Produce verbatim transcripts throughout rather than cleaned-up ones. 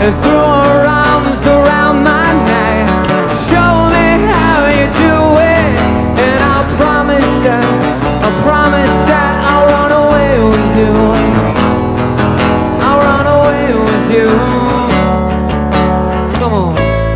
and threw her arms around my neck. Show me how you do it, and I'll promise that, I promise that I'll run away with you. I'll run away with you. Come on.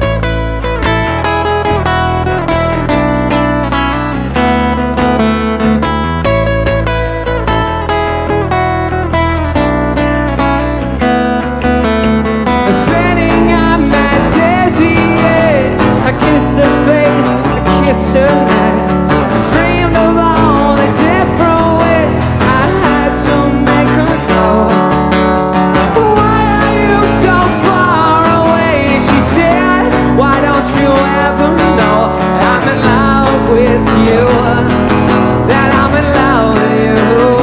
I kissed her face, I kissed her neck. I dreamed of all the different ways I had to make her know. Why are you so far away? She said, why don't you ever know I'm in love with you, that I'm in love with you.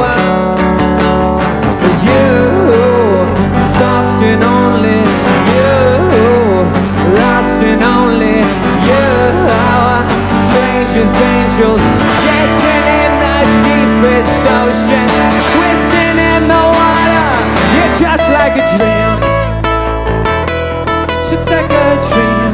You, soft and only you, lost and only strangers, angels, dancing in the deepest ocean, twisting in the water. You're just like a dream, just like a dream.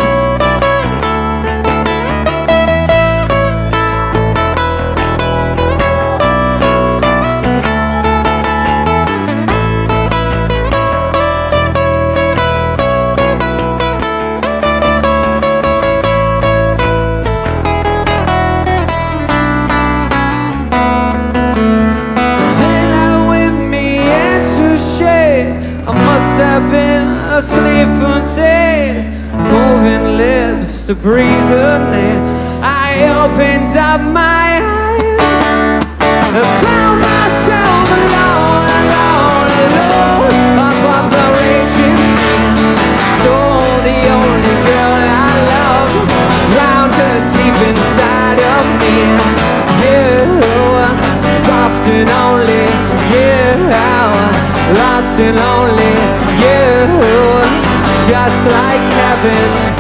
I've been asleep for days, moving lips to breathe her name. I opened up my eyes and found myself alone, alone, alone, above the raging sea. So the only girl I love drowned her deep inside of me. You, soft and only you, lost and lonely you, just like heaven.